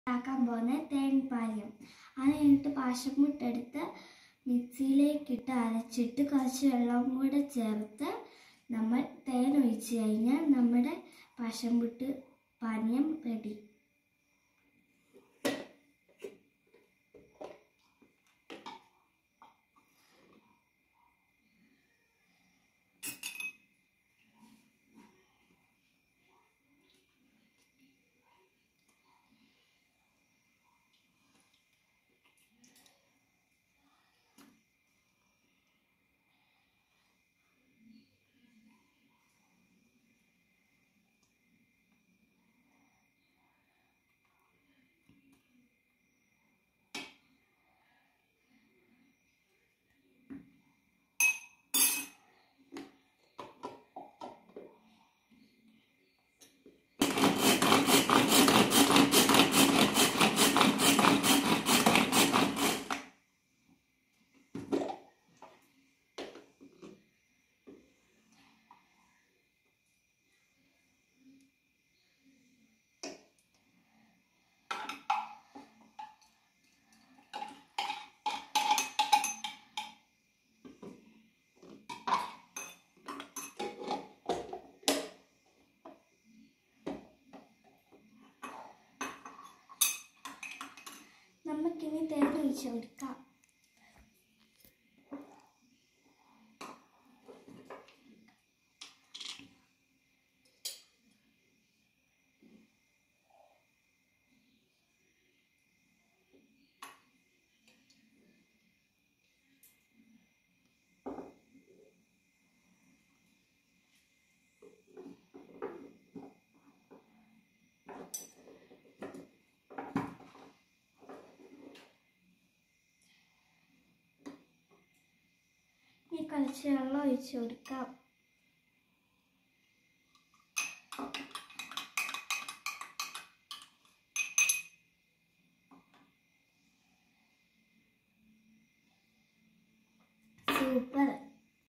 ആക്കാൻ പോകുന്ന തേൻ പാലം. അത് കഴിഞ്ഞിട്ട് പാശമുട്ടെടുത്ത് മിക്സിയിലേക്കിട്ട് അരച്ചിട്ട് കുറച്ച് വെള്ളം കൂടെ ചേർത്ത് നമ്മൾ തേൻ ഒഴിച്ച് കഴിഞ്ഞാൽ നമ്മുടെ പാശംപുട്ട് പാനീയം റെഡി. നമുക്കിനി തേൻ ഒഴിച്ച് കൊടുക്കാം. ഈ കുറച്ച് വെള്ളം ഒഴിച്ച് കൊടുക്കാം. സൂപ്പർ.